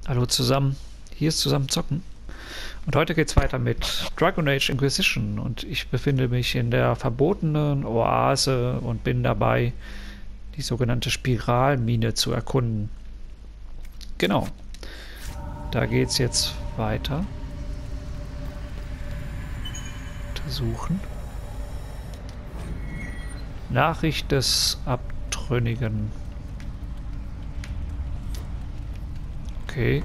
Hallo zusammen, hier ist zusammen zocken und heute geht's weiter mit Dragon Age Inquisition und ich befinde mich in der verbotenen Oase und bin dabei, die sogenannte Spiralmine zu erkunden. Genau, da geht's jetzt weiter. Untersuchen. Nachricht des Abtrünnigen. Okay.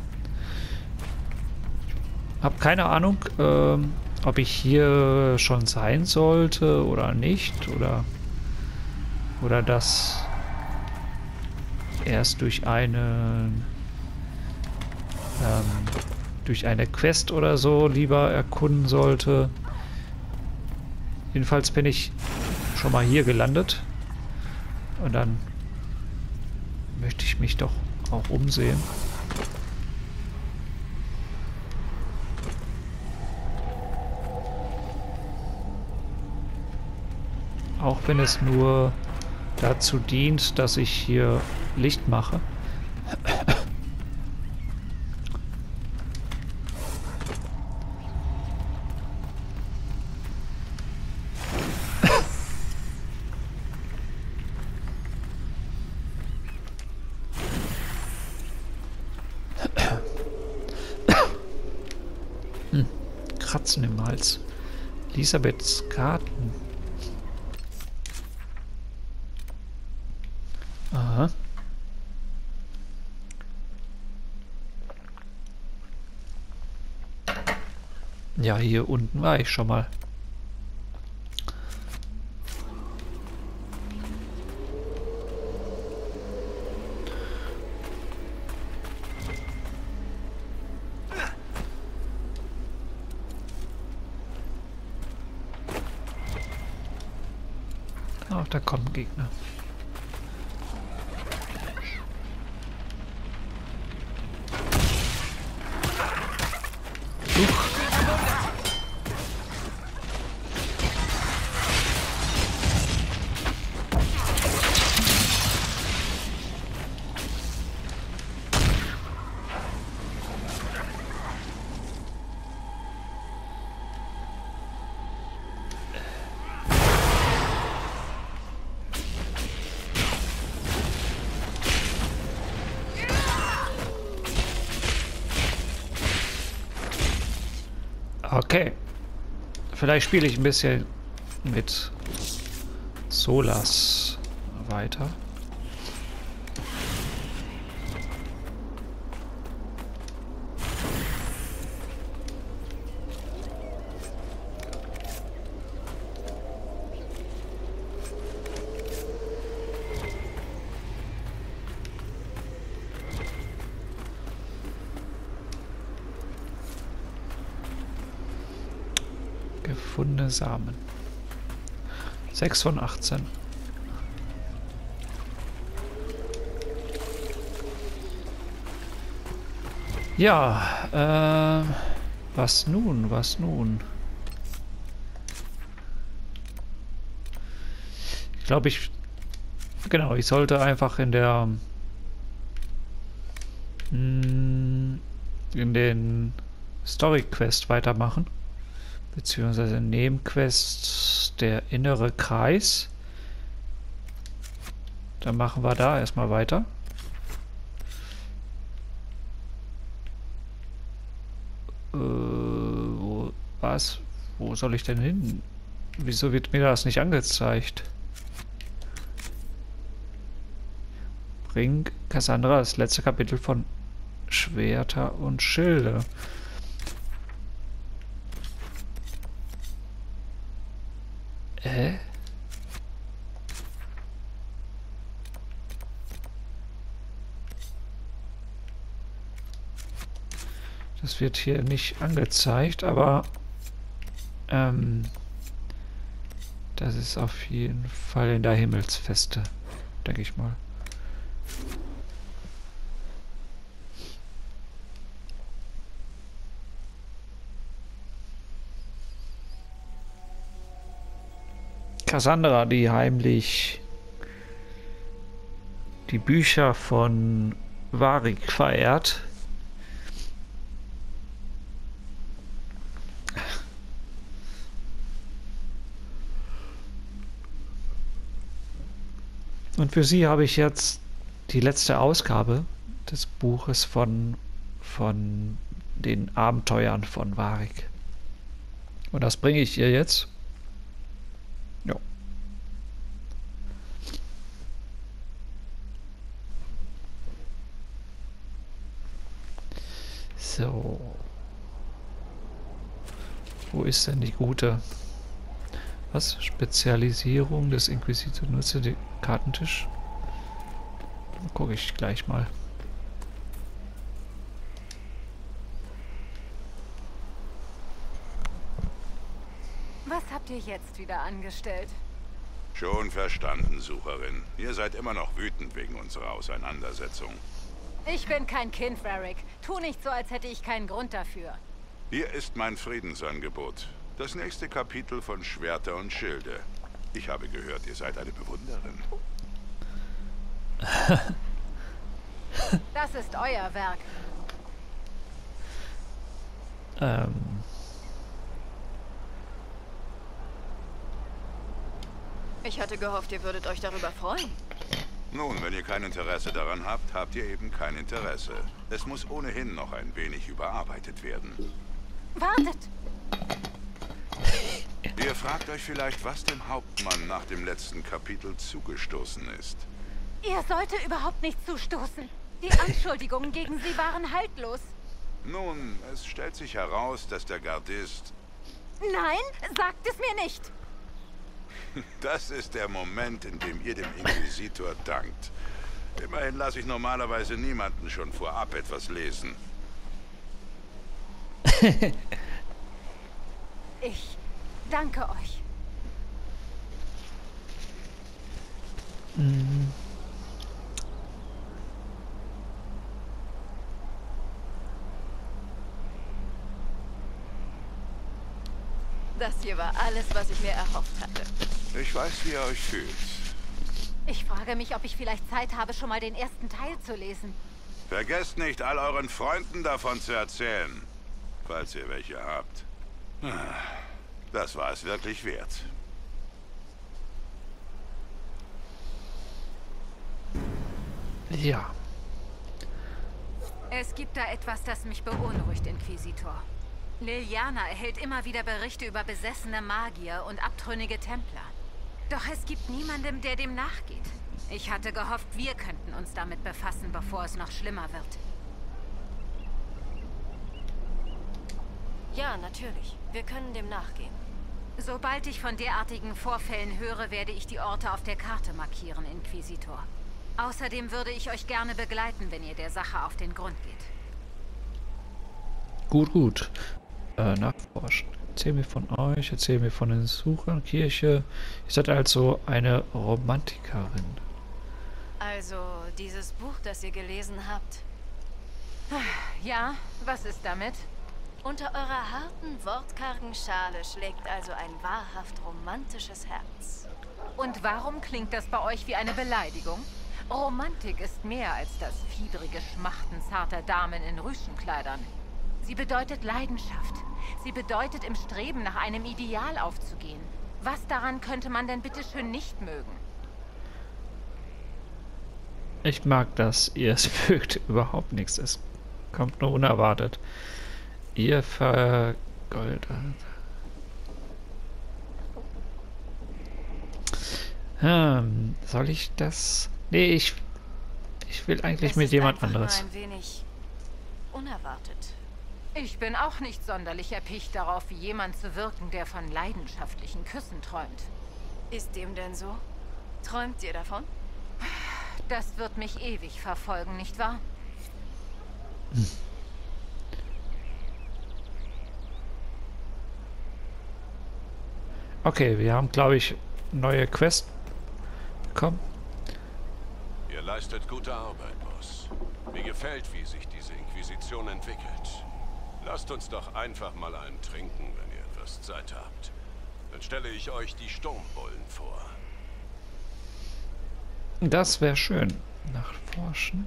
Hab keine Ahnung, ob ich hier schon sein sollte oder nicht. Oder das erst durch eine Quest oder so lieber erkunden sollte. Jedenfalls bin ich schon mal hier gelandet. Und dann möchte ich mich doch auch umsehen. Auch wenn es nur dazu dient, dass ich hier Licht mache. Kratzen im Hals. Elisabeths Karten. Aha. Ja, hier unten war ich schon mal. Ach, da kommen Gegner. Okay. Vielleicht spiele ich ein bisschen mit Solas weiter. Gefundene Samen. 6 von 18. Ja, was nun? Was nun? Ich glaube, genau, ich sollte einfach in den Story Quest weitermachen. Beziehungsweise Nebenquest der innere Kreis. Dann machen wir da erstmal weiter. Was? Wo soll ich denn hin? Wieso wird mir das nicht angezeigt? Bring Cassandra das letzte Kapitel von Schwerter und Schilde. Das wird hier nicht angezeigt, aber das ist auf jeden Fall in der Himmelsfeste, denke ich mal. Cassandra, die heimlich die Bücher von Varric verehrt, Und für Sie habe ich jetzt die letzte Ausgabe des Buches von den Abenteuern von Warwick. Und das bringe ich ihr jetzt. Ja. So. Wo ist denn die gute? Was? Spezialisierung des Inquisitor. Nutze den Kartentisch. Gucke ich gleich mal. Was habt ihr jetzt wieder angestellt? Schon verstanden, Sucherin. Ihr seid immer noch wütend wegen unserer Auseinandersetzung. Ich bin kein Kind, Varric. Tu nicht so, als hätte ich keinen Grund dafür. Hier ist mein Friedensangebot. Das nächste Kapitel von Schwerter und Schilde. Ich habe gehört, ihr seid eine Bewunderin. Das ist euer Werk. Ich hatte gehofft, ihr würdet euch darüber freuen. Nun, wenn ihr kein Interesse daran habt, habt ihr eben kein Interesse. Es muss ohnehin noch ein wenig überarbeitet werden. Wartet! Ihr fragt euch vielleicht, was dem Hauptmann nach dem letzten Kapitel zugestoßen ist. Ihr sollte überhaupt nicht zustoßen. Die Anschuldigungen gegen sie waren haltlos. Nun, es stellt sich heraus, dass der Gardist... Nein, sagt es mir nicht! Das ist der Moment, in dem ihr dem Inquisitor dankt. Immerhin lasse ich normalerweise niemanden schon vorab etwas lesen. Ich danke euch. Das hier war alles, was ich mir erhofft hatte. Ich weiß, wie ihr euch fühlt. Ich frage mich, ob ich vielleicht Zeit habe, schon mal den ersten Teil zu lesen. Vergesst nicht, all euren Freunden davon zu erzählen. Falls ihr welche habt. Das war es wirklich wert. Ja. Es gibt da etwas, das mich beunruhigt, Inquisitor. Liliana erhält immer wieder Berichte über besessene Magier und abtrünnige Templer. Doch es gibt niemanden, der dem nachgeht. Ich hatte gehofft, wir könnten uns damit befassen, bevor es noch schlimmer wird. Ja, natürlich. Wir können dem nachgehen. Sobald ich von derartigen Vorfällen höre, werde ich die Orte auf der Karte markieren, Inquisitor. Außerdem würde ich euch gerne begleiten, wenn ihr der Sache auf den Grund geht. Gut, gut. Nachforschen. Erzähl mir von euch, erzähl mir von den Suchern, Kirche. Ihr seid also eine Romantikerin. Also, dieses Buch, das ihr gelesen habt. Ja, was ist damit? Unter eurer harten, wortkargen Schale schlägt also ein wahrhaft romantisches Herz. Und warum klingt das bei euch wie eine Beleidigung? Romantik ist mehr als das fiedrige Schmachten zarter Damen in Rüschenkleidern. Sie bedeutet Leidenschaft. Sie bedeutet, im Streben nach einem Ideal aufzugehen. Was daran könnte man denn bitteschön nicht mögen? Ich mag das. Ihr es mögt überhaupt nichts. Es kommt nur unerwartet. Ihr vergoldet. Soll ich das? Nee, ich will eigentlich mit jemand anderes. Nur ein wenig unerwartet. Ich bin auch nicht sonderlich erpicht darauf, wie jemand zu wirken, der von leidenschaftlichen Küssen träumt. Ist dem denn so? Träumt ihr davon? Das wird mich ewig verfolgen, nicht wahr? Okay, wir haben, glaube ich, neue Quest bekommen. Ihr leistet gute Arbeit, Boss. Mir gefällt, wie sich diese Inquisition entwickelt. Lasst uns doch einfach mal einen trinken, wenn ihr etwas Zeit habt. Dann stelle ich euch die Sturmbullen vor. Das wäre schön. Nachforschen.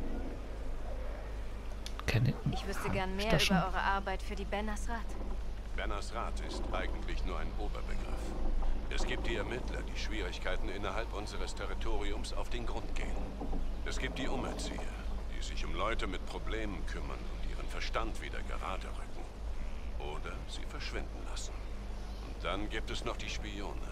Ich wüsste gern mehr das schon? über eure Arbeit für die Ben Nasrat. Benners Rat ist eigentlich nur ein Oberbegriff. Es gibt die Ermittler, die Schwierigkeiten innerhalb unseres Territoriums auf den Grund gehen. Es gibt die Umerzieher, die sich um Leute mit Problemen kümmern und ihren Verstand wieder gerade rücken. Oder sie verschwinden lassen. Und dann gibt es noch die Spione.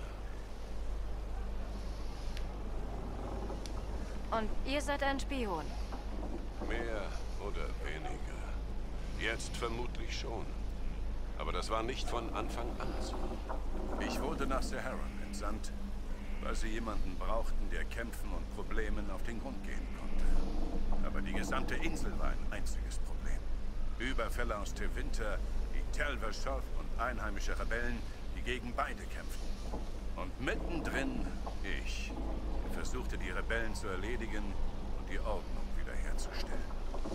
Und ihr seid ein Spion? Mehr oder weniger. Jetzt vermutlich schon. Aber das war nicht von Anfang an so. Ich wurde nach Saharan entsandt, weil sie jemanden brauchten, der Kämpfen und Problemen auf den Grund gehen konnte. Aber die gesamte Insel war ein einziges Problem. Überfälle aus Tevinter, die Tel-Vashoth und einheimische Rebellen, die gegen beide kämpften. Und mittendrin ich. Versuchte die Rebellen zu erledigen und die Ordnung wiederherzustellen.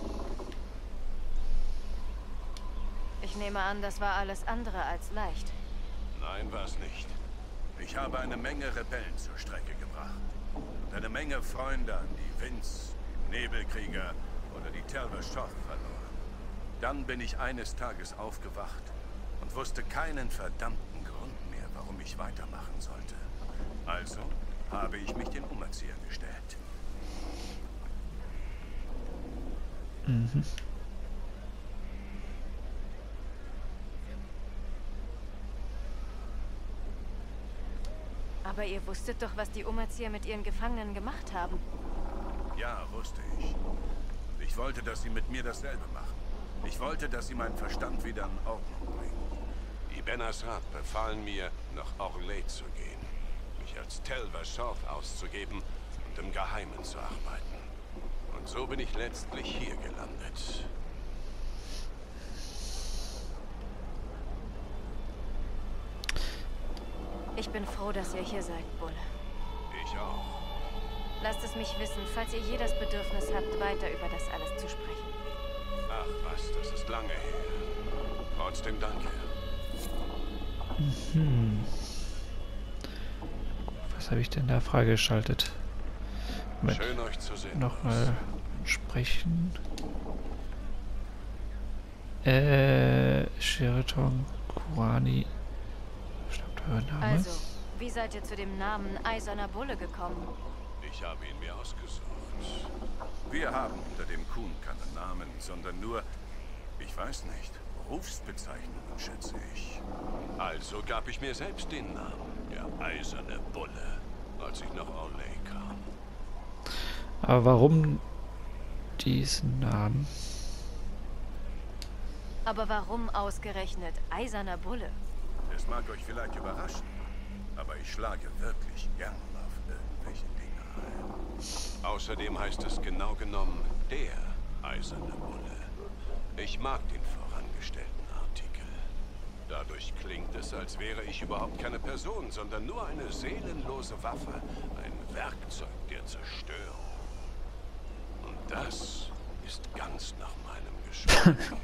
Ich nehme an, das war alles andere als leicht. Nein, war es nicht. Ich habe eine Menge Rebellen zur Strecke gebracht. Und eine Menge Freunde an die Vince, die Nebelkrieger oder die Tel-Vashoth verloren. Dann bin ich eines Tages aufgewacht und wusste keinen verdammten Grund mehr, warum ich weitermachen sollte. Also habe ich mich den Umerziehern gestellt. Mhm. Aber ihr wusstet doch, was die Umerzieher mit ihren Gefangenen gemacht haben. Ja, wusste ich. Ich wollte, dass sie mit mir dasselbe machen. Ich wollte, dass sie meinen Verstand wieder in Ordnung bringen. Die Benners Rat befahlen mir, nach Orlais zu gehen. Mich als Tel-Vashoth auszugeben und im Geheimen zu arbeiten. Und so bin ich letztlich hier gelandet. Ich bin froh, dass ihr hier seid, Bulle. Ich auch. Lasst es mich wissen, falls ihr je das Bedürfnis habt, weiter über das alles zu sprechen. Ach was, das ist lange her. Trotzdem danke. Was habe ich denn da freigeschaltet? Schön euch zu sehen. Nochmal sprechen. Sheraton Kurani. Stimmt euer Name? Also, wie seid ihr zu dem Namen Eiserner Bulle gekommen? Ich habe ihn mir ausgesucht. Wir haben unter dem Kuhn keine Namen, sondern nur, ich weiß nicht, Berufsbezeichnungen, schätze ich. Also gab ich mir selbst den Namen, der Eiserne Bulle, als ich nach Orlais kam. Aber warum diesen Namen? Aber warum ausgerechnet Eiserner Bulle? Es mag euch vielleicht überraschen, aber ich schlage wirklich gern auf irgendwelche Dinge ein. Außerdem heißt es genau genommen der Eiserne Bulle. Ich mag den vorangestellten Artikel. Dadurch klingt es, als wäre ich überhaupt keine Person, sondern nur eine seelenlose Waffe, ein Werkzeug der Zerstörung. Und das ist ganz nach meinem Geschmack.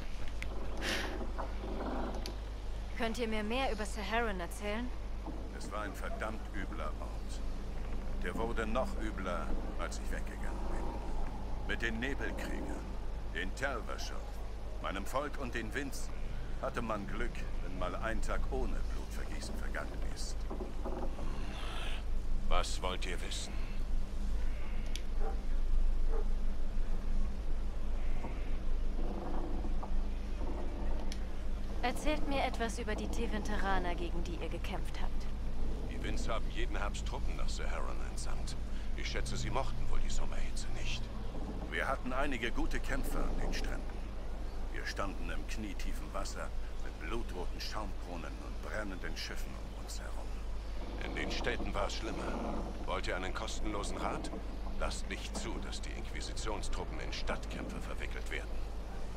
Könnt ihr mir mehr über Saharan erzählen? Es war ein verdammt übler Ort. Der wurde noch übler, als ich weggegangen bin. Mit den Nebelkriegern, den Tel-Vashoth, meinem Volk und den Vinzen hatte man Glück, wenn mal ein Tag ohne Blutvergießen vergangen ist. Was wollt ihr wissen? Erzählt mir etwas über die Tevinteraner, gegen die ihr gekämpft habt. Die Vince haben jeden Herbst Truppen nach Saharan entsandt. Ich schätze, sie mochten wohl die Sommerhitze nicht. Wir hatten einige gute Kämpfer an den Stränden. Wir standen im knietiefen Wasser mit blutroten Schaumbrunnen und brennenden Schiffen um uns herum. In den Städten war es schlimmer. Wollt ihr einen kostenlosen Rat? Lasst nicht zu, dass die Inquisitionstruppen in Stadtkämpfe verwickelt werden.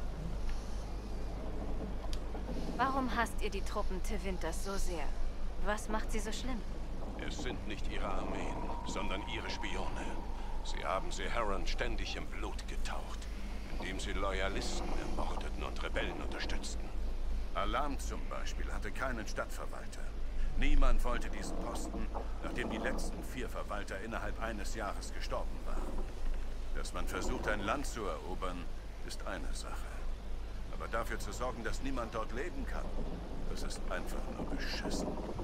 Warum hasst ihr die Truppen Tevinters so sehr? Was macht sie so schlimm? Es sind nicht ihre Armeen, sondern ihre Spione. Sie haben Saharan ständig im Blut getaucht, indem sie Loyalisten ermordeten und Rebellen unterstützten. Alam zum Beispiel hatte keinen Stadtverwalter. Niemand wollte diesen Posten, nachdem die letzten 4 Verwalter innerhalb eines Jahres gestorben waren. Dass man versucht, ein Land zu erobern, ist eine Sache. Aber dafür zu sorgen, dass niemand dort leben kann, das ist einfach nur beschissen.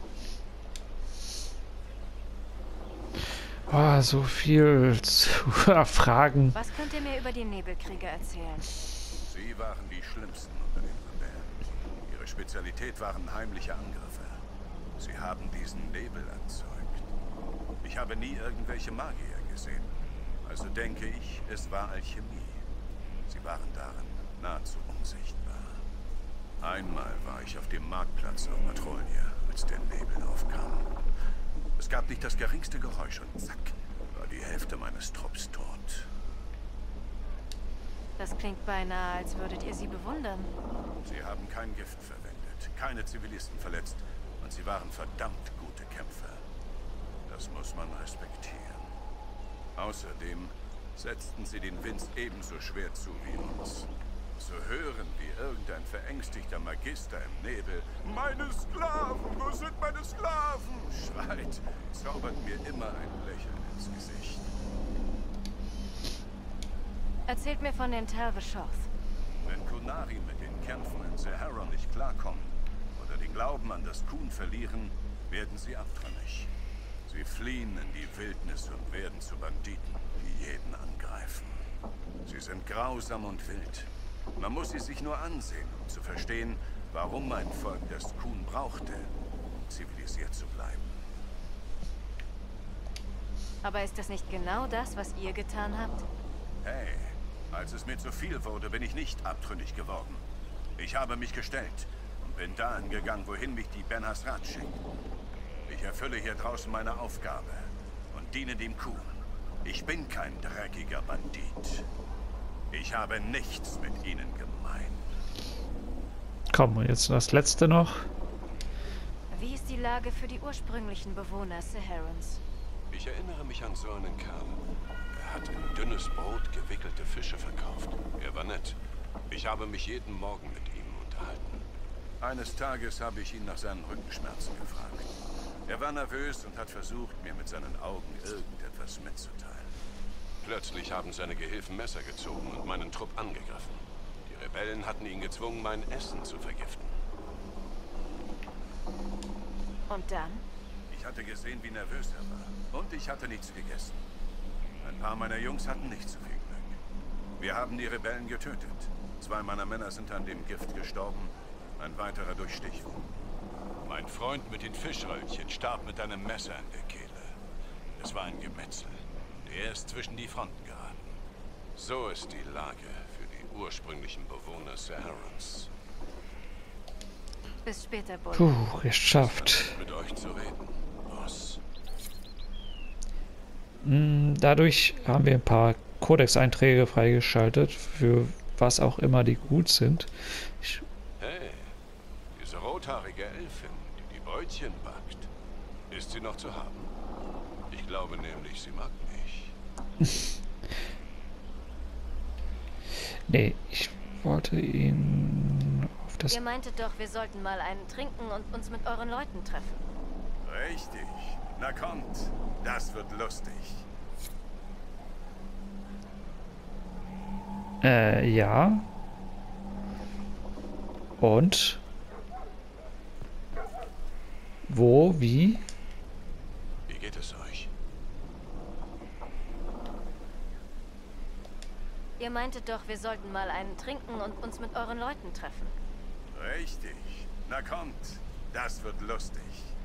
Oh, so viel zu fragen. Was könnt ihr mir über die Nebelkrieger erzählen? Sie waren die schlimmsten unter den Rebellen. Ihre Spezialität waren heimliche Angriffe. Sie haben diesen Nebel erzeugt. Ich habe nie irgendwelche Magier gesehen. Also denke ich, es war Alchemie. Sie waren darin nahezu unsichtbar. Einmal war ich auf dem Marktplatz auf Matrolia, als der Nebel aufkam. Es gab nicht das geringste Geräusch und zack, war die Hälfte meines Trupps tot. Das klingt beinahe, als würdet ihr sie bewundern. Sie haben kein Gift verwendet, keine Zivilisten verletzt und sie waren verdammt gute Kämpfer. Das muss man respektieren. Außerdem setzten sie den Winds ebenso schwer zu wie uns. Zu hören, wie irgendein verängstigter Magister im Nebel "Meine Sklaven, wo sind meine Sklaven?" schreit, zaubert mir immer ein Lächeln ins Gesicht. Erzählt mir von den Tal-Vashoth. Wenn Qunari mit den Kämpfen in Seheron nicht klarkommen oder den Glauben an das Kun verlieren, werden sie abtrünnig. Sie fliehen in die Wildnis und werden zu Banditen, die jeden angreifen. Sie sind grausam und wild. Man muss sie sich nur ansehen, um zu verstehen, warum mein Volk das Kun brauchte, um zivilisiert zu bleiben. Aber ist das nicht genau das, was ihr getan habt? Hey, als es mir zu viel wurde, bin ich nicht abtrünnig geworden. Ich habe mich gestellt und bin dahin gegangen, wohin mich die Ben Hasrat schickt. Ich erfülle hier draußen meine Aufgabe und diene dem Kun. Ich bin kein dreckiger Bandit. Ich habe nichts mit ihnen gemein. Komm, und jetzt das letzte noch. Wie ist die Lage für die ursprünglichen Bewohner Seherons? Ich erinnere mich an so einen Kerl. Er hat in dünnes Brot gewickelte Fische verkauft. Er war nett. Ich habe mich jeden Morgen mit ihm unterhalten. Eines Tages habe ich ihn nach seinen Rückenschmerzen gefragt. Er war nervös und hat versucht, mir mit seinen Augen irgendetwas mitzuteilen. Plötzlich haben seine Gehilfen Messer gezogen und meinen Trupp angegriffen. Die Rebellen hatten ihn gezwungen, mein Essen zu vergiften. Und dann? Ich hatte gesehen, wie nervös er war. Und ich hatte nichts gegessen. Ein paar meiner Jungs hatten nicht so viel Glück. Wir haben die Rebellen getötet. 2 meiner Männer sind an dem Gift gestorben, ein weiterer durch Stichwunden. Mein Freund mit den Fischröllchen starb mit einem Messer in der Kehle. Es war ein Gemetzel. Er ist zwischen die Fronten geraten. So ist die Lage für die ursprünglichen Bewohner Seherons. Bis später, Bull. Puh, geschafft. Mit euch zu reden, Boss. Dadurch haben wir ein paar Codex-Einträge freigeschaltet, für was auch immer die gut sind. Hey, diese rothaarige Elfin, die die Brötchen backt. Ist sie noch zu haben? Ich glaube nämlich, sie mag mich. Nee, ich wollte ihn auf das... Ihr meintet doch, wir sollten mal einen trinken und uns mit euren Leuten treffen. Richtig. Na kommt, das wird lustig. Ja. Und? Wo? Wie? Wie geht es euch? Ihr meintet doch, wir sollten mal einen trinken und uns mit euren Leuten treffen. Richtig. Na kommt, das wird lustig.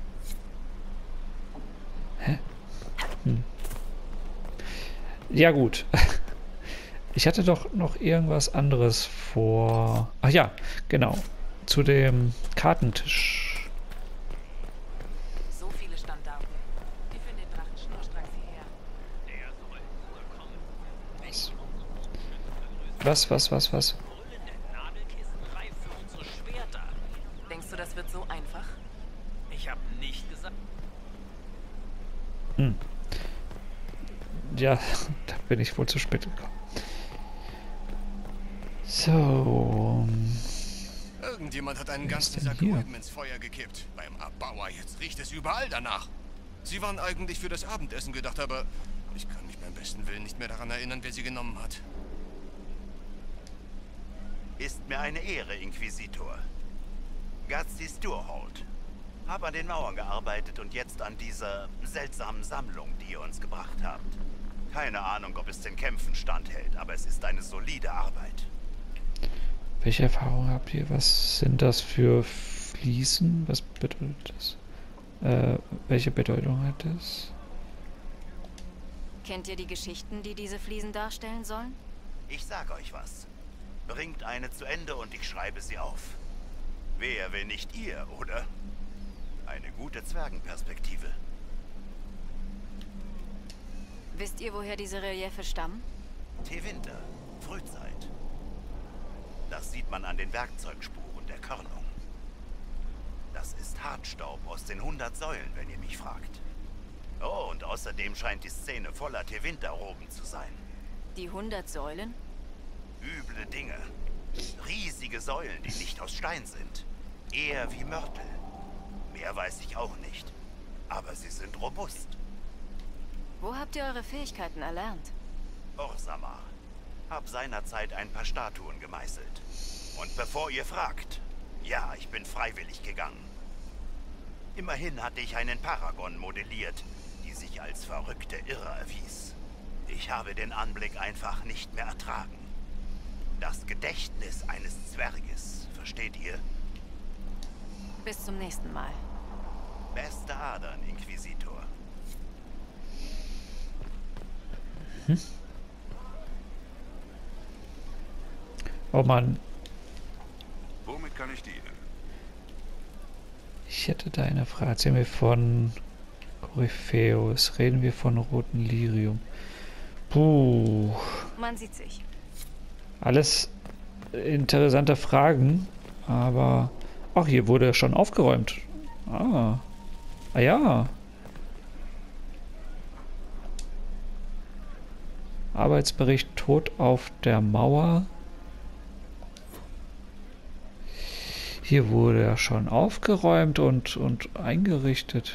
Ja gut. Ich hatte doch noch irgendwas anderes vor... Ach ja, genau. Zu dem Kartentisch. So viele Standarten. Die finden den Drachen schnurstracks hierher. Was? Denkst du, das wird so einfach? Ich habe nicht gesagt. Ja, da bin ich wohl zu spät gekommen. So. Irgendjemand hat einen Was ganzen denn Sack hier? Rüben ins Feuer gekippt. Beim Abbauer, jetzt riecht es überall danach. Sie waren eigentlich für das Abendessen gedacht, aber ich kann mich beim besten Willen nicht mehr daran erinnern, wer sie genommen hat. Ist mir eine Ehre, Inquisitor. Gazzi Sturhold. Hab an den Mauern gearbeitet und jetzt an dieser seltsamen Sammlung, die ihr uns gebracht habt. Keine Ahnung, ob es den Kämpfen standhält, aber es ist eine solide Arbeit. Welche Erfahrungen habt ihr? Was sind das für Fliesen? Was bedeutet das? Welche Bedeutung hat das? Kennt ihr die Geschichten, die diese Fliesen darstellen sollen? Ich sag euch was. Bringt eine zu Ende und ich schreibe sie auf. Wer, wenn nicht ihr, oder? Eine gute Zwergenperspektive. Wisst ihr, woher diese Reliefe stammen? Tevinter, Frühzeit. Das sieht man an den Werkzeugspuren der Körnung. Das ist Hartstaub aus den 100 Säulen, wenn ihr mich fragt. Oh, und außerdem scheint die Szene voller Tevinter-Roben zu sein. Die 100 Säulen? Üble Dinge. Riesige Säulen, die nicht aus Stein sind. Eher wie Mörtel. Mehr weiß ich auch nicht. Aber sie sind robust. Wo habt ihr eure Fähigkeiten erlernt? Orsamar. Hab seinerzeit ein paar Statuen gemeißelt. Und bevor ihr fragt, ja, ich bin freiwillig gegangen. Immerhin hatte ich einen Paragon modelliert, die sich als verrückte Irre erwies. Ich habe den Anblick einfach nicht mehr ertragen. Das Gedächtnis eines Zwerges, versteht ihr? Bis zum nächsten Mal. Beste Adern, Inquisitor. Oh Mann, Womit kann ich dienen? ich hätte da eine Frage. Erzählen wir von Korypheus, reden wir von Roten Lyrium. Puh, Man sieht sich. alles interessante Fragen, aber... Ach, hier wurde schon aufgeräumt. Ah ja. Arbeitsbericht Tod auf der Mauer. Hier wurde ja schon aufgeräumt und eingerichtet.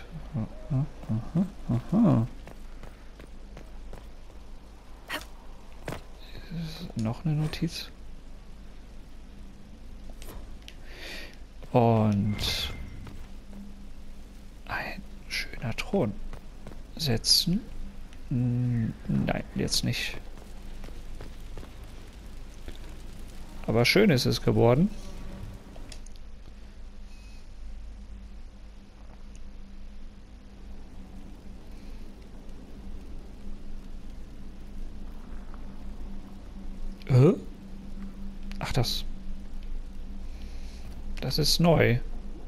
Aha. Noch eine Notiz. Und ein schöner Thron. Setzen. Nein, jetzt nicht. Aber schön ist es geworden. Ach, das ist neu.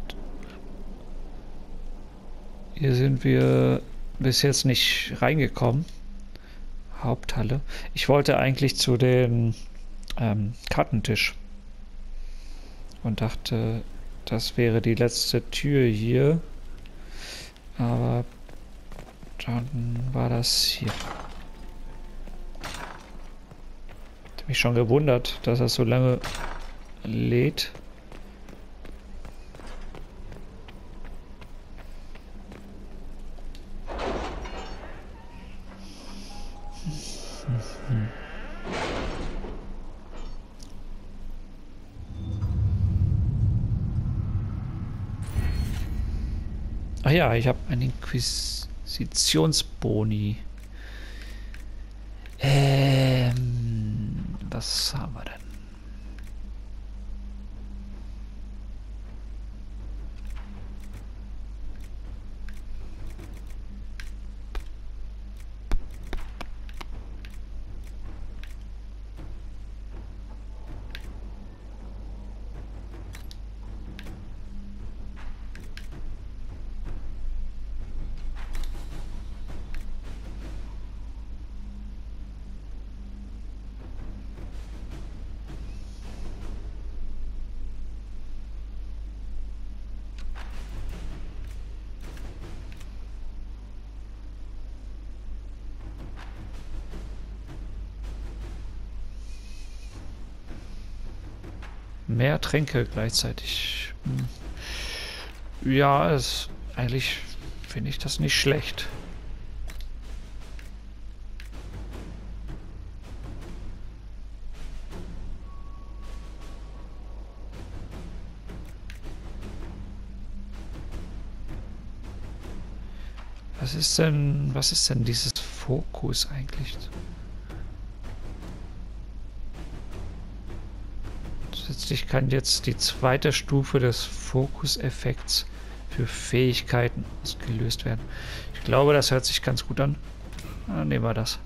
Hier sind wir bis jetzt nicht reingekommen. Haupthalle. Ich wollte eigentlich zu den Kartentisch und dachte, das wäre die letzte Tür hier. Aber dann war das hier. Ich habe mich schon gewundert, dass das so lange lädt. Ach ja, ich habe einen Inquisitionsboni. Was haben wir denn? Mehr Tränke gleichzeitig. Ja, eigentlich finde ich das nicht schlecht. Was ist denn dieses Fokus eigentlich? Zusätzlich kann jetzt die zweite Stufe des Fokuseffekts für Fähigkeiten ausgelöst werden. Ich glaube, das hört sich ganz gut an. Nehmen wir das.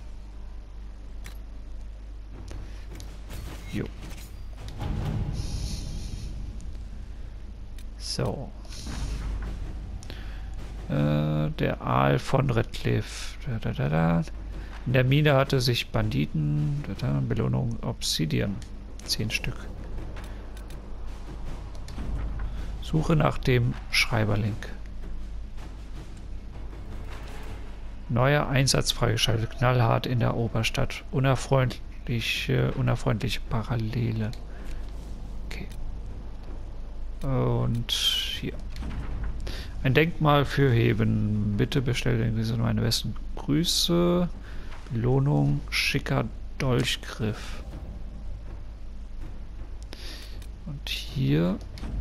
Jo. So. Der Aal von Redcliffe. In der Mine hatte sich Banditen. Belohnung Obsidian. 10 Stück. Suche nach dem Schreiberlink. Neuer Einsatz freigeschaltet. Knallhart in der Oberstadt. Unerfreundliche Parallele. Okay. Und hier. Ein Denkmal für Heben. Bitte bestell den Inquisitor meine besten Grüße. Belohnung. Schicker Dolchgriff. Und hier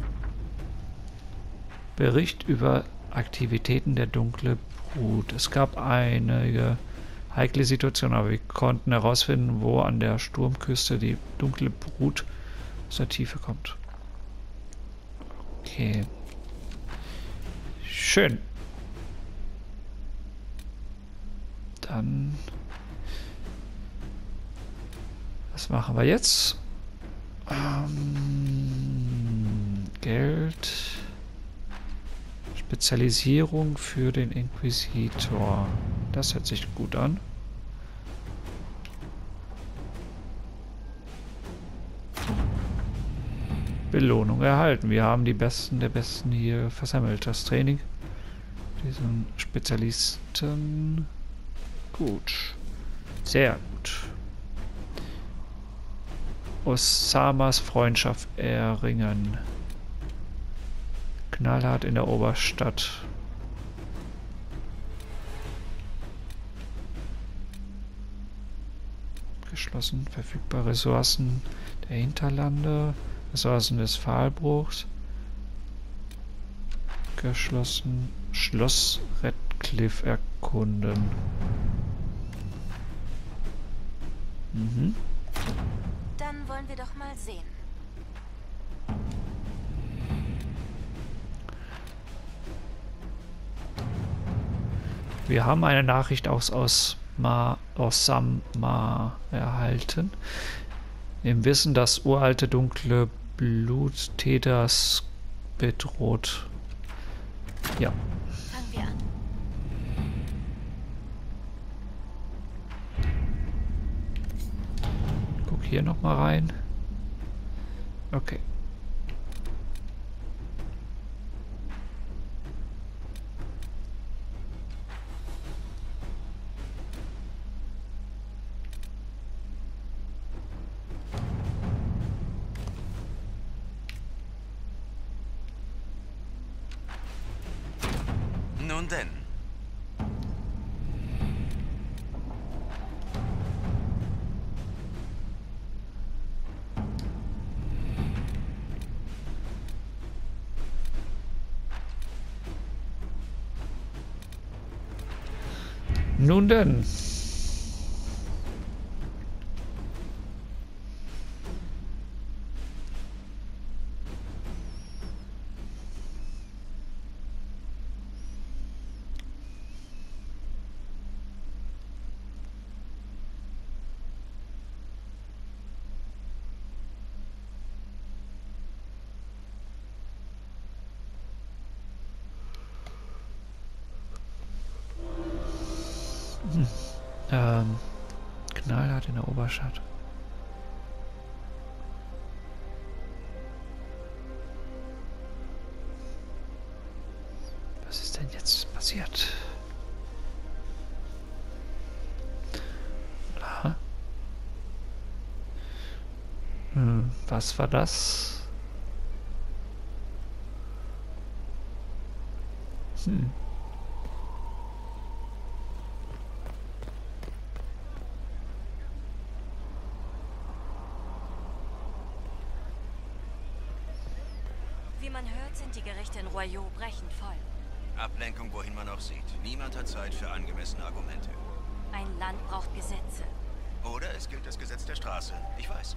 Bericht über Aktivitäten der Dunkle Brut. Es gab einige heikle Situationen, aber wir konnten herausfinden, wo an der Sturmküste die Dunkle Brut aus der Tiefe kommt. Okay. Schön. Dann was machen wir jetzt? Geld. Spezialisierung für den Inquisitor. Das hört sich gut an. Belohnung erhalten. Wir haben die Besten der Besten hier versammelt. Das Training. Diesen Spezialisten. Gut. Sehr gut. Osamas Freundschaft erringen. Knallhart in der Oberstadt. Geschlossen. Verfügbare Ressourcen der Hinterlande. Ressourcen des Pfahlbruchs. Geschlossen. Schloss Redcliffe erkunden. Mhm. Dann wollen wir doch mal sehen. Wir haben eine Nachricht aus Osama erhalten. Im Wissen, dass uralte dunkle Bluttäters bedroht. Ja. Fangen wir an. Guck hier noch mal rein. Okay. Nun denn. Nun denn. Knallhart in der Oberstadt. Was ist denn jetzt passiert? Aha. Was war das? Wie man hört, sind die Gerichte in Royaux brechend voll. Ablenkung, wohin man auch sieht. Niemand hat Zeit für angemessene Argumente. Ein Land braucht Gesetze. Oder es gilt das Gesetz der Straße. Ich weiß.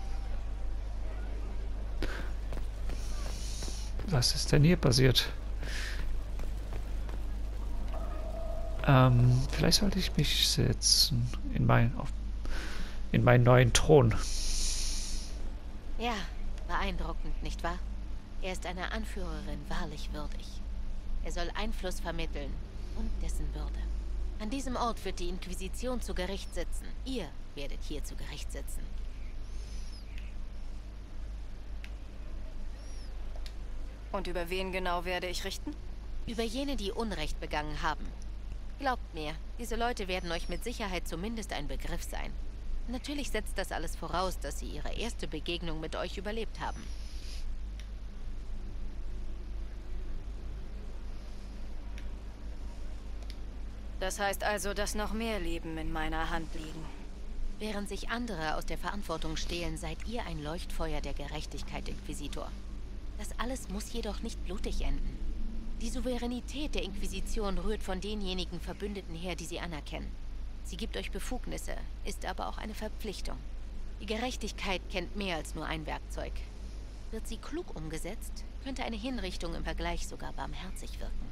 Was ist denn hier passiert? Vielleicht sollte ich mich setzen in meinen neuen Thron. Ja, beeindruckend, nicht wahr? Er ist einer Anführerin wahrlich würdig. Er soll Einfluss vermitteln und dessen Würde. An diesem Ort wird die Inquisition zu Gericht sitzen. Ihr werdet hier zu Gericht sitzen. Und über wen genau werde ich richten? Über jene, die Unrecht begangen haben. Glaubt mir, diese Leute werden euch mit Sicherheit zumindest ein Begriff sein. Natürlich setzt das alles voraus, dass sie ihre erste Begegnung mit euch überlebt haben. Das heißt also, dass noch mehr Leben in meiner Hand liegen. Während sich andere aus der Verantwortung stehlen, seid ihr ein Leuchtfeuer der Gerechtigkeit, Inquisitor. Das alles muss jedoch nicht blutig enden. Die Souveränität der Inquisition rührt von denjenigen Verbündeten her, die sie anerkennen. Sie gibt euch Befugnisse, ist aber auch eine Verpflichtung. Die Gerechtigkeit kennt mehr als nur ein Werkzeug. Wird sie klug umgesetzt, könnte eine Hinrichtung im Vergleich sogar barmherzig wirken.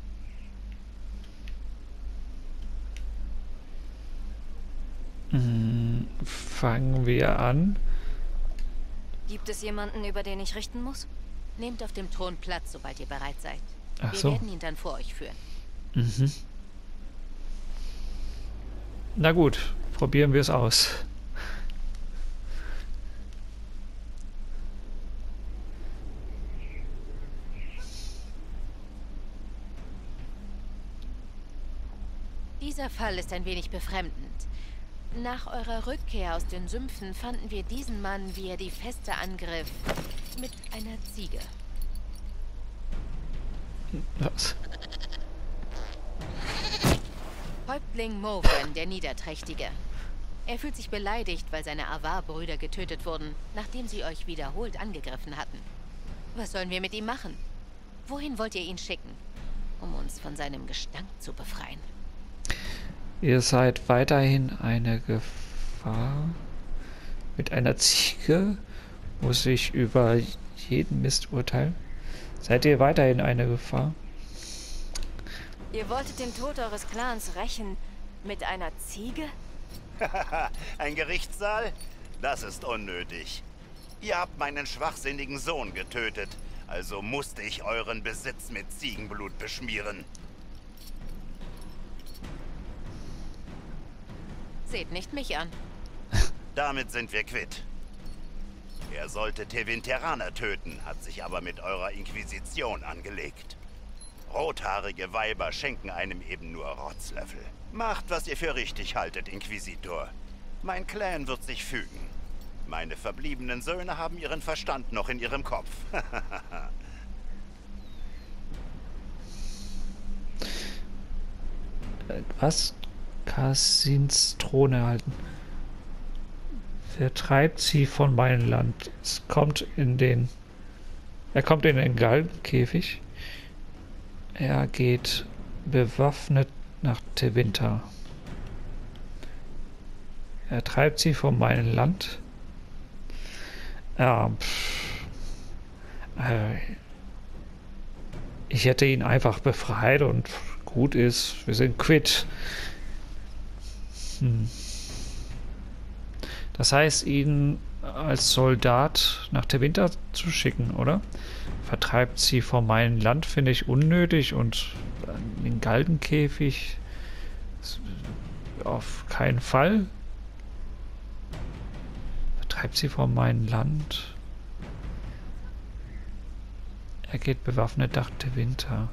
Fangen wir an. Gibt es jemanden, über den ich richten muss? Nehmt auf dem Thron Platz, sobald ihr bereit seid. Ach Wir so. werden ihn dann vor euch führen. Mhm. Na gut, probieren wir es aus. Dieser Fall ist ein wenig befremdend. Nach eurer Rückkehr aus den Sümpfen fanden wir diesen Mann, wie er die Feste angriff, mit einer Ziege. Was? Häuptling Moven, der Niederträchtige. Er fühlt sich beleidigt, weil seine Avar-Brüder getötet wurden, nachdem sie euch wiederholt angegriffen hatten. Was sollen wir mit ihm machen? Wohin wollt ihr ihn schicken, um uns von seinem Gestank zu befreien? Ihr seid weiterhin eine Gefahr. Mit einer Ziege muss ich über jeden Mist urteilen. Seid ihr weiterhin eine Gefahr? Ihr wolltet den Tod eures Clans rächen mit einer Ziege? Ein Gerichtssaal? Das ist unnötig. Ihr habt meinen schwachsinnigen Sohn getötet, also musste ich euren Besitz mit Ziegenblut beschmieren. Seht nicht mich an. Damit sind wir quitt. Er sollte Tevinterraner töten, hat sich aber mit eurer Inquisition angelegt. Rothaarige Weiber schenken einem eben nur Rotzlöffel. Macht, was ihr für richtig haltet, Inquisitor. Mein Clan wird sich fügen. Meine verbliebenen Söhne haben ihren Verstand noch in ihrem Kopf. Was? Cassins Thron erhalten. Vertreibt sie von meinem Land. Er kommt in den Galgenkäfig. Er geht bewaffnet nach Tevinter. Er treibt sie von meinem Land. Ja, ich hätte ihn einfach befreit und gut ist, wir sind quitt. Das heißt, ihn als Soldat nach Tevinter zu schicken, oder? Vertreibt sie von meinem Land, finde ich unnötig, und den Galgenkäfig auf keinen Fall. Vertreibt sie von meinem Land. Er geht bewaffnet nach Tevinter.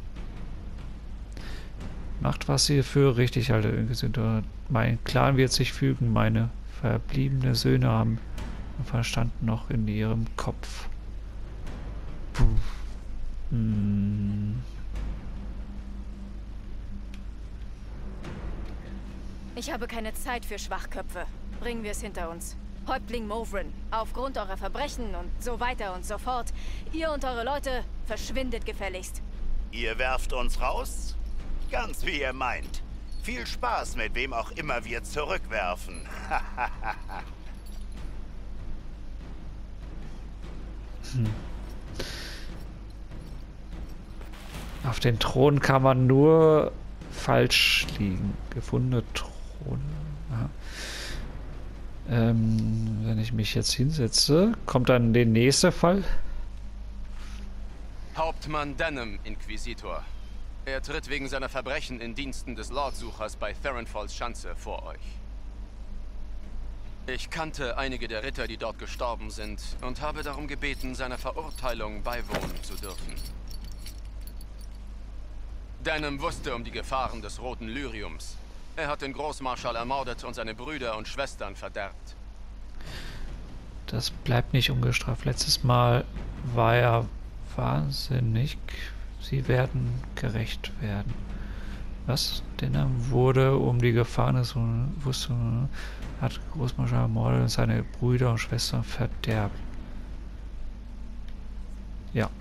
Macht, was ihr für richtig haltet. Mein Clan wird sich fügen. Meine verbliebenen Söhne haben Verstand noch in ihrem Kopf. Puh. Ich habe keine Zeit für Schwachköpfe. Bringen wir es hinter uns. Häuptling Moven, aufgrund eurer Verbrechen und so weiter und so fort, ihr und eure Leute verschwindet gefälligst. Ihr werft uns raus? Ganz wie ihr meint. Viel Spaß mit wem auch immer wir zurückwerfen. Auf den Thron kann man nur falsch liegen. Gefundene Throne. Aha. Wenn ich mich jetzt hinsetze, kommt dann der nächste Fall. Hauptmann Denham, Inquisitor. Er tritt wegen seiner Verbrechen in Diensten des Lordsuchers bei Theronfalls Schanze vor euch. Ich kannte einige der Ritter, die dort gestorben sind, und habe darum gebeten, seiner Verurteilung beiwohnen zu dürfen. Denham wusste um die Gefahren des Roten Lyriums. Er hat den Großmarschall ermordet und seine Brüder und Schwestern verderbt. Das bleibt nicht ungestraft. Letztes Mal war er wahnsinnig. Sie werden gerecht werden. Was? Denham wurde um die Gefahren des wusste, hat Großmarschall ermordet und seine Brüder und Schwestern verderbt. Ja.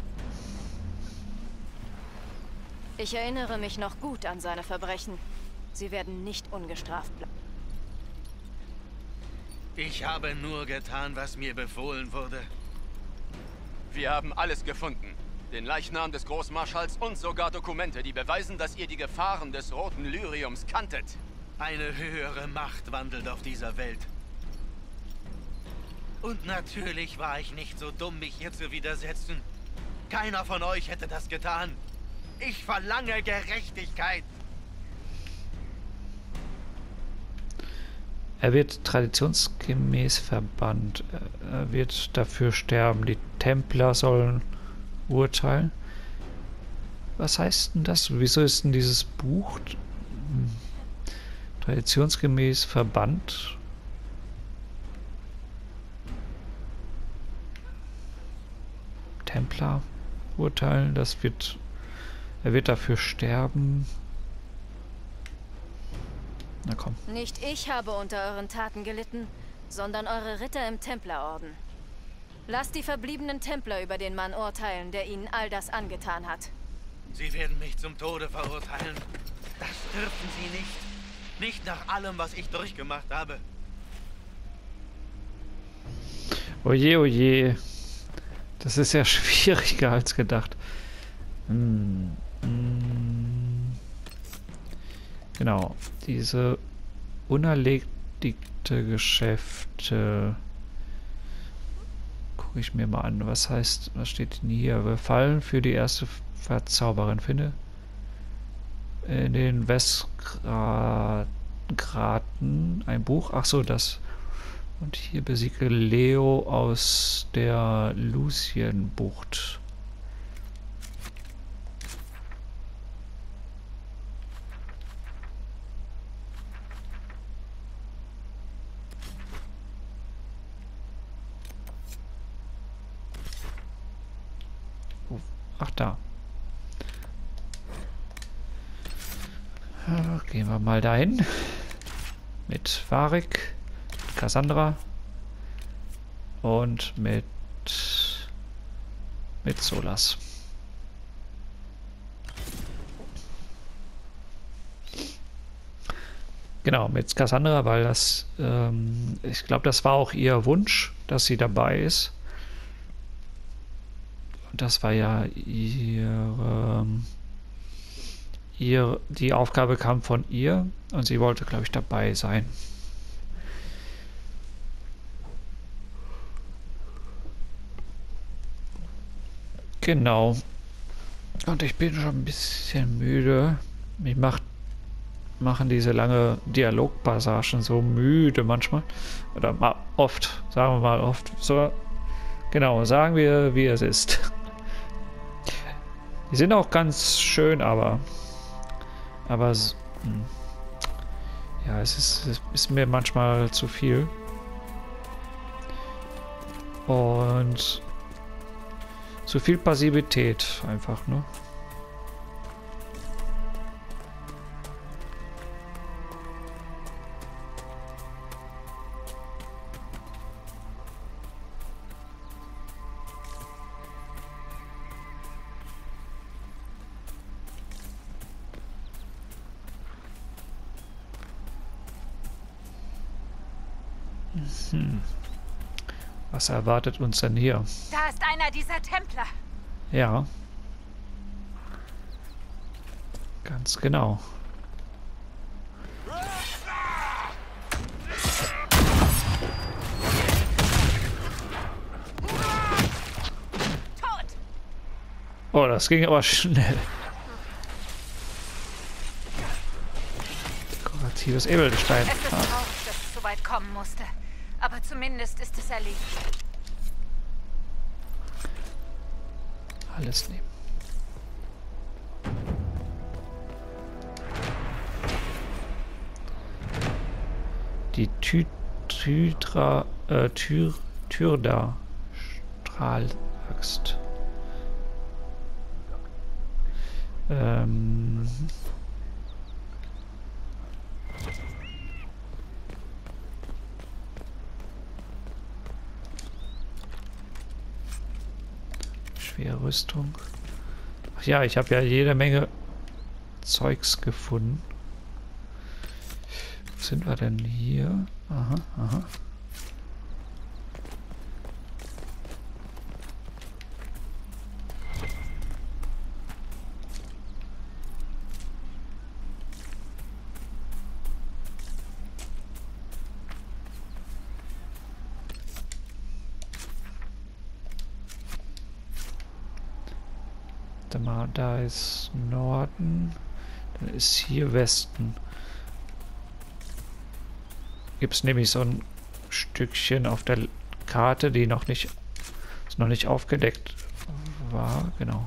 Ich erinnere mich noch gut an seine Verbrechen. Sie werden nicht ungestraft bleiben. Ich habe nur getan, was mir befohlen wurde. Wir haben alles gefunden. Den Leichnam des Großmarschalls und sogar Dokumente, die beweisen, dass ihr die Gefahren des Roten Lyriums kanntet. Eine höhere Macht wandelt auf dieser Welt. Und natürlich war ich nicht so dumm, mich ihr zu widersetzen. Keiner von euch hätte das getan. Ich verlange Gerechtigkeit. Er wird traditionsgemäß verbannt. Er wird dafür sterben. Die Templer sollen urteilen. Was heißt denn das? Wieso ist denn dieses Buch traditionsgemäß verbannt? Templer urteilen, das wird... Er wird dafür sterben. Na komm. Nicht ich habe unter euren Taten gelitten, sondern eure Ritter im Templerorden. Lasst die verbliebenen Templer über den Mann urteilen, der ihnen all das angetan hat. Sie werden mich zum Tode verurteilen. Das dürfen sie nicht. Nicht nach allem, was ich durchgemacht habe. Oje, oje. Das ist ja schwieriger als gedacht. Genau. Diese unerledigte Geschäfte gucke ich mir mal an. Was heißt, was steht denn hier? Befallen für die erste Verzauberin. Finde in den Westgraten ein Buch. Ach so, das. Und hier besiege Leo aus der Lucienbucht. Ach, da. Gehen wir mal dahin. Mit Varric, Cassandra und mit Solas. Genau, mit Cassandra, weil das, ich glaube, das war auch ihr Wunsch, dass sie dabei ist. Das war ja die Aufgabe kam von ihr und sie wollte, glaube ich, dabei sein. Genau. Und ich bin schon ein bisschen müde. Mich machen diese lange Dialogpassagen so müde manchmal. Oder mal oft, sagen wir mal oft. So, genau, sagen wir, wie es ist. Die sind auch ganz schön, aber ja, es ist mir manchmal zu viel. Und zu viel Passivität einfach, ne? Was erwartet uns denn hier? Da ist einer dieser Templer. Ja. Ganz genau. Tot! Oh, das ging aber schnell. Dekoratives Edelstein. Es ist traurig, dass es so weit kommen musste. Aber zumindest ist es erledigt. Alles nehmen. Die Tyrda-Strahlaxt. Schwere Rüstung. Ach ja, ich habe ja jede Menge Zeugs gefunden. Wo sind wir denn hier? Aha, aha. Warte mal, da ist Norden, dann ist hier Westen. Gibt es nämlich so ein Stückchen auf der Karte, die noch nicht aufgedeckt war, genau.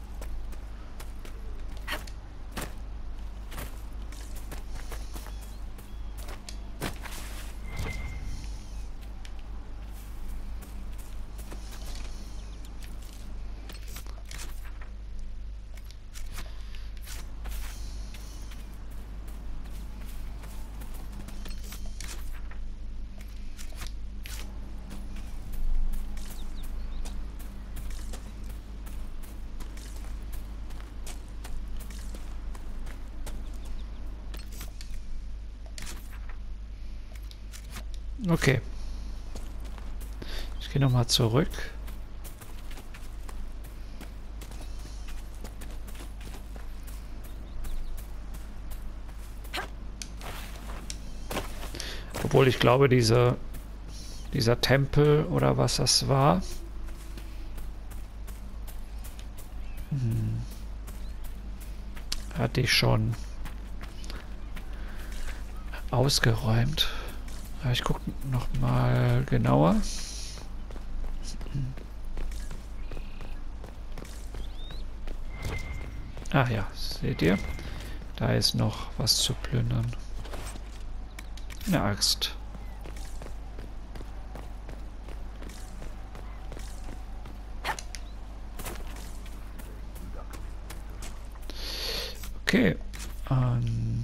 Okay. Ich gehe nochmal zurück. Obwohl ich glaube, dieser Tempel oder was das war, hatte ich schon ausgeräumt. Aber ich gucke noch mal genauer. Ah ja, seht ihr? Da ist noch was zu plündern. Eine Axt. Okay. Und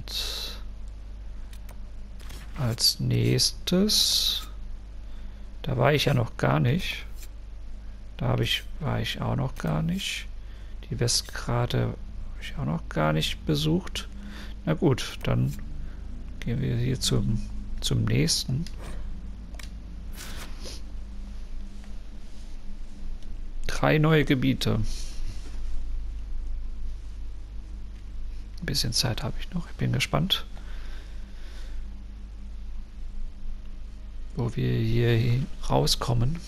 als nächstes, da war ich ja noch gar nicht. War ich auch noch gar nicht. Die Westgrade habe ich auch noch gar nicht besucht. Na gut, dann gehen wir hier zum nächsten. Drei neue Gebiete. Ein bisschen Zeit habe ich noch. Ich bin gespannt, wo wir hier rauskommen.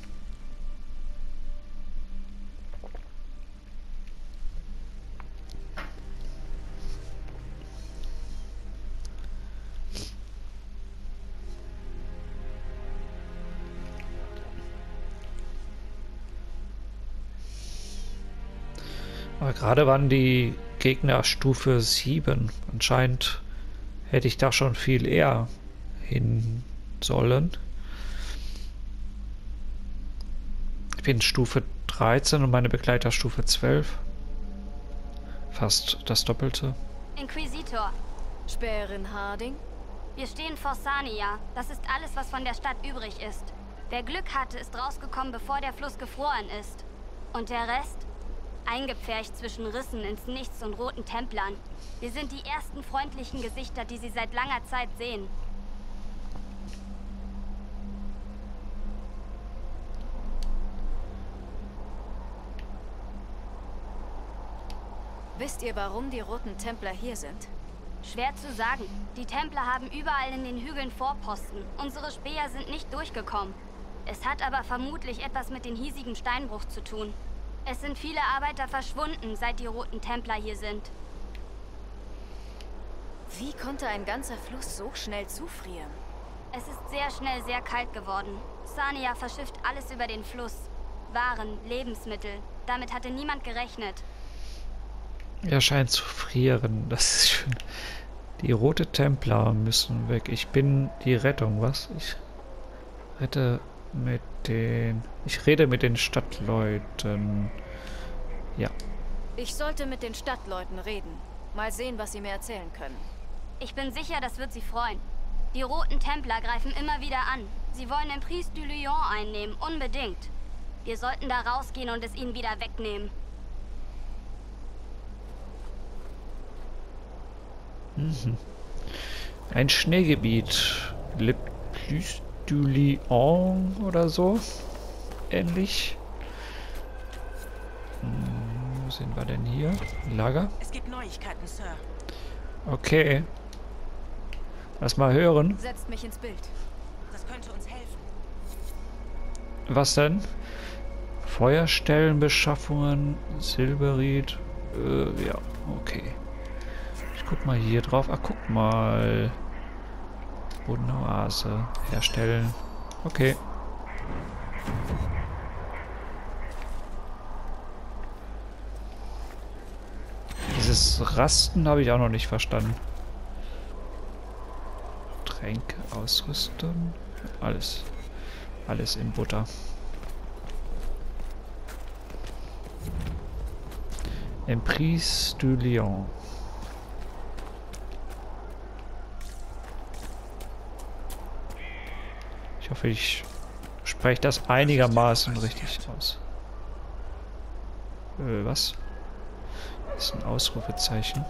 Aber gerade waren die Gegner Stufe 7. Anscheinend hätte ich da schon viel eher hin sollen. Ich bin Stufe 13 und meine Begleiter Stufe 12. Fast das Doppelte. Inquisitor. Späherin Harding? Wir stehen vor Sania. Das ist alles, was von der Stadt übrig ist. Wer Glück hatte, ist rausgekommen, bevor der Fluss gefroren ist. Und der Rest? Eingepfercht zwischen Rissen ins Nichts und roten Templern. Wir sind die ersten freundlichen Gesichter, die sie seit langer Zeit sehen. Wisst ihr, warum die Roten Templer hier sind? Schwer zu sagen. Die Templer haben überall in den Hügeln Vorposten. Unsere Späher sind nicht durchgekommen. Es hat aber vermutlich etwas mit dem hiesigen Steinbruch zu tun. Es sind viele Arbeiter verschwunden, seit die Roten Templer hier sind. Wie konnte ein ganzer Fluss so schnell zufrieren? Es ist sehr schnell sehr kalt geworden. Sania verschifft alles über den Fluss. Waren, Lebensmittel. Damit hatte niemand gerechnet. Er scheint zu frieren. Das ist schön. Die Rote Templer müssen weg. Ich bin die Rettung, was? Ich rede mit den Stadtleuten. Ja. Ich sollte mit den Stadtleuten reden. Mal sehen, was sie mir erzählen können. Ich bin sicher, das wird sie freuen. Die Roten Templer greifen immer wieder an. Sie wollen den Prince du Lion einnehmen, unbedingt. Wir sollten da rausgehen und es ihnen wieder wegnehmen. Mhm. Ein Schneegebiet. Le Plus du Lion oder so. Ähnlich. Wo sind wir denn hier? Lager? Es gibt Neuigkeiten, Sir. Okay. Lass mal hören. Setzt mich ins Bild. Das könnte uns helfen. Was denn? Feuerstellenbeschaffungen, Silberit. Ja, okay. Ich guck mal hier drauf. Ach, guck mal. Bodenoase herstellen. Okay. Dieses Rasten habe ich auch noch nicht verstanden. Tränke ausrüsten. Alles in Butter. Emprise du Lion. Ich hoffe, ich spreche das einigermaßen richtig aus. Was? Das ist ein Ausrufezeichen.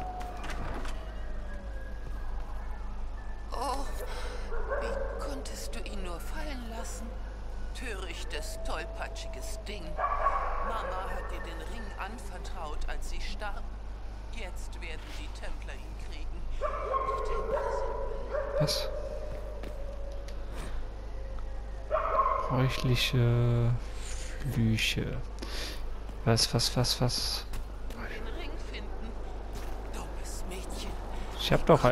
Oh, wie konntest du ihn nur fallen lassen? Törichtes, tollpatschiges Ding. Mama hat dir den Ring anvertraut, als sie starb. Jetzt werden die Templer ihn kriegen. Die Templer sind... Was? Bräuchliche Flüche. Was? Den Ring finden. Dummes Mädchen. Ich hab doch...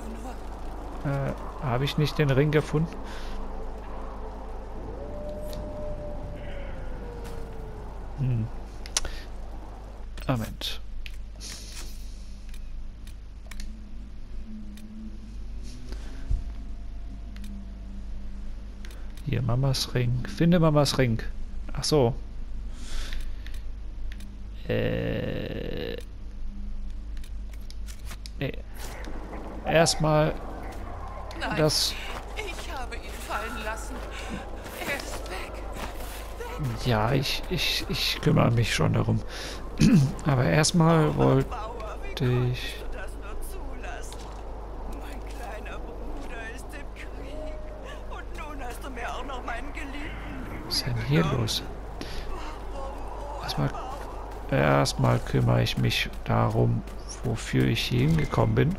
habe ich nicht den Ring gefunden? Moment. Hier, Mamas Ring. Finde Mamas Ring. Ach so. Nee. Erstmal das... Ich habe ihn fallen lassen. Er ist weg. Ja, ich kümmere mich schon darum. Aber erstmal wollte ich... Das nur zulassen. Mein kleiner Bruder ist im Krieg. Und nun hast du mir auch noch meinen Geliebten. Was ist denn hier los? Erstmal kümmere ich mich darum, wofür ich hier hingekommen bin.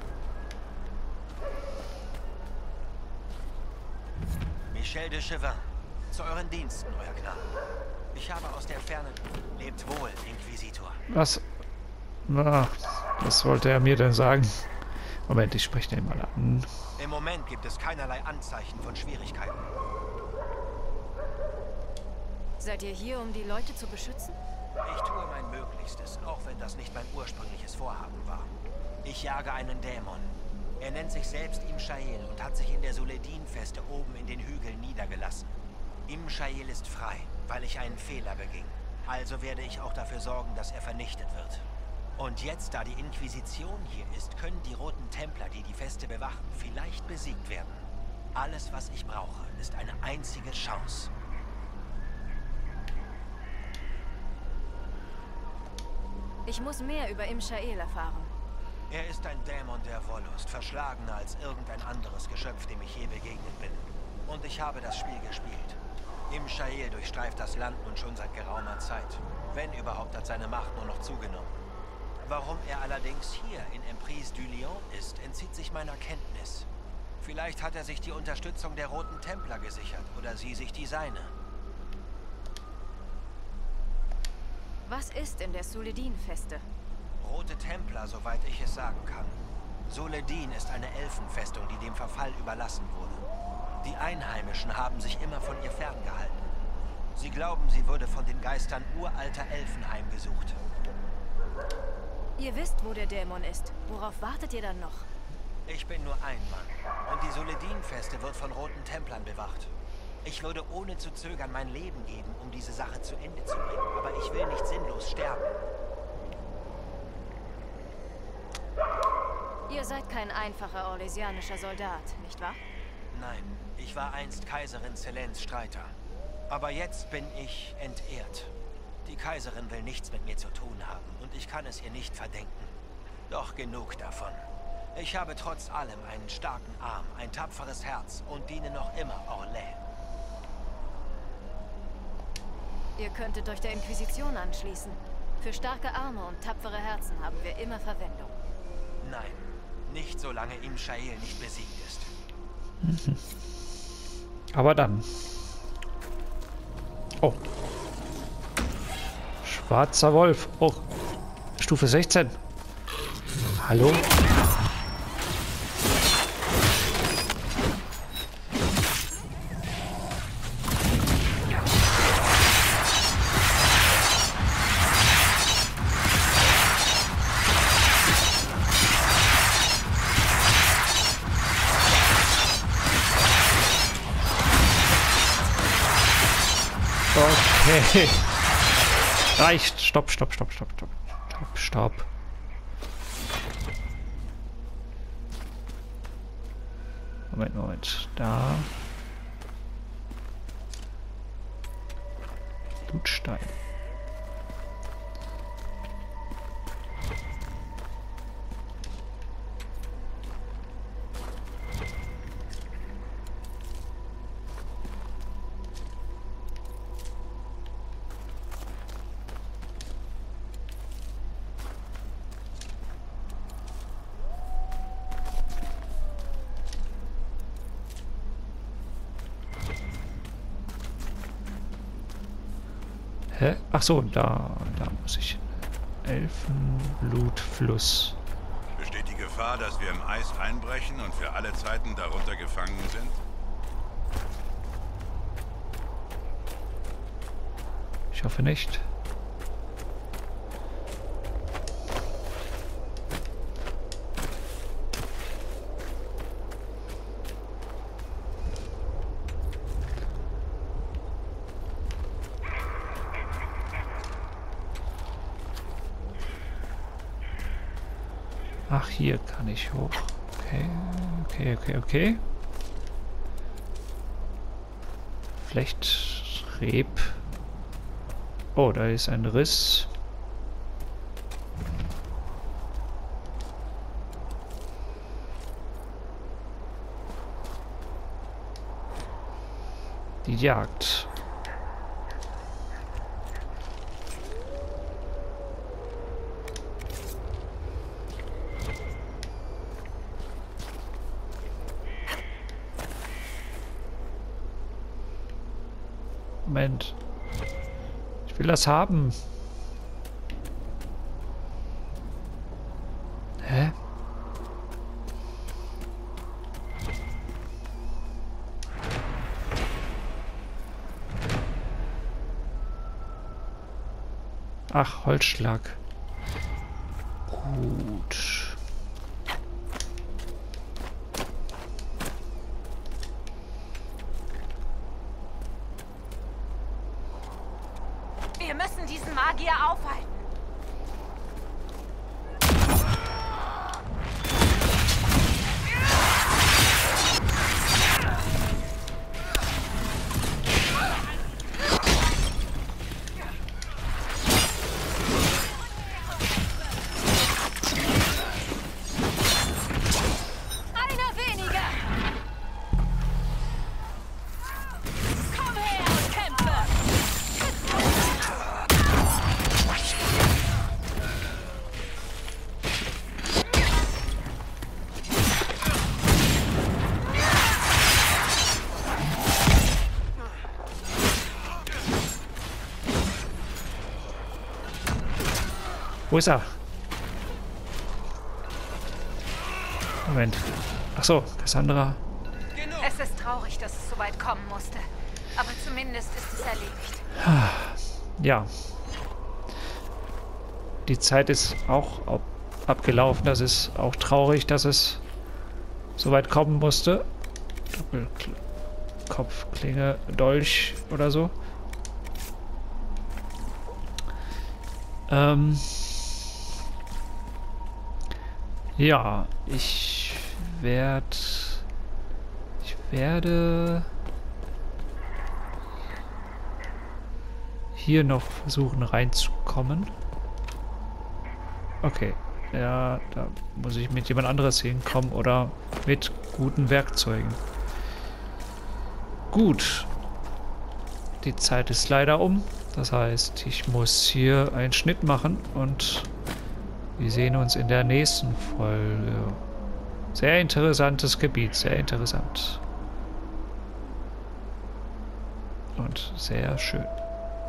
Michel de Chevin, zu euren Diensten, euer Gnaden. Ich habe aus der Ferne... Lebt wohl, Inquisitor. Was? Na, was wollte er mir denn sagen? Moment, ich spreche den mal an. Im Moment gibt es keinerlei Anzeichen von Schwierigkeiten. Seid ihr hier, um die Leute zu beschützen? Ich tue mein Möglichstes, auch wenn das nicht mein ursprüngliches Vorhaben war. Ich jage einen Dämon. Er nennt sich selbst Imshael und hat sich in der Suledin-Feste oben in den Hügeln niedergelassen. Imshael ist frei, weil ich einen Fehler beging. Also werde ich auch dafür sorgen, dass er vernichtet wird. Und jetzt, da die Inquisition hier ist, können die Roten Templer, die die Feste bewachen, vielleicht besiegt werden. Alles, was ich brauche, ist eine einzige Chance. Ich muss mehr über Imshael erfahren. Er ist ein Dämon der Wollust, verschlagener als irgendein anderes Geschöpf, dem ich je begegnet bin. Und ich habe das Spiel gespielt. Imshael durchstreift das Land nun schon seit geraumer Zeit. Wenn überhaupt, hat seine Macht nur noch zugenommen. Warum er allerdings hier in Emprise du Lion ist, entzieht sich meiner Kenntnis. Vielleicht hat er sich die Unterstützung der Roten Templer gesichert oder sie sich die seine. Was ist in der Soledin-Feste? Rote Templer, soweit ich es sagen kann. Soledin ist eine Elfenfestung, die dem Verfall überlassen wurde. Die Einheimischen haben sich immer von ihr ferngehalten. Sie glauben, sie würde von den Geistern uralter Elfen heimgesucht. Ihr wisst, wo der Dämon ist. Worauf wartet ihr dann noch? Ich bin nur ein Mann. Und die Soledin-Feste wird von Roten Templern bewacht. Ich würde ohne zu zögern mein Leben geben, um diese Sache zu Ende zu bringen. Aber ich will nicht sinnlos sterben. Ihr seid kein einfacher orlesianischer Soldat, nicht wahr? Nein, ich war einst Kaiserin Selens Streiter. Aber jetzt bin ich entehrt. Die Kaiserin will nichts mit mir zu tun haben und ich kann es ihr nicht verdenken. Doch genug davon. Ich habe trotz allem einen starken Arm, ein tapferes Herz und diene noch immer Orlais. Ihr könntet euch der Inquisition anschließen. Für starke Arme und tapfere Herzen haben wir immer Verwendung. Nein, nicht solange Imshael nicht besiegt ist. Mhm. Aber dann. Oh. Schwarzer Wolf. Oh. Stufe 16. Hallo? Okay. Reicht. Stopp, stopp, stopp, stopp, stopp. Stopp, stopp. Moment, Moment. Da. Blutstein. Hä? Ach so, da muss ich. Elfenblutfluss. Besteht die Gefahr, dass wir im Eis einbrechen und für alle Zeiten darunter gefangen sind? Ich hoffe nicht. Ach, hier kann ich hoch. Okay, okay, okay, okay. Flechtreb. Oh, da ist ein Riss. Die Jagd. Moment. Ich will das haben. Hä? Ach, Holzschlag. Gut. Wir müssen diesen Magier aufhalten. Einer weniger! Komm her und kämpfe! Wo ist er? Moment. Achso, Cassandra. Es ist traurig, dass es so weit kommen musste. Aber zumindest ist es erledigt. Ja. Die Zeit ist auch abgelaufen. Das ist auch traurig, dass es so weit kommen musste. Kopfklinge, Dolch oder so. Ja, ich werde hier noch versuchen reinzukommen. Okay, ja, da muss ich mit jemand anderes hinkommen oder mit guten Werkzeugen. Gut. Die Zeit ist leider um. Das heißt, ich muss hier einen Schnitt machen und wir sehen uns in der nächsten Folge. Sehr interessantes Gebiet, sehr interessant. Und sehr schön.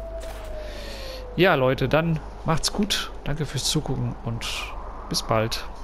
Ja, Leute, dann macht's gut. Danke fürs Zugucken und bis bald.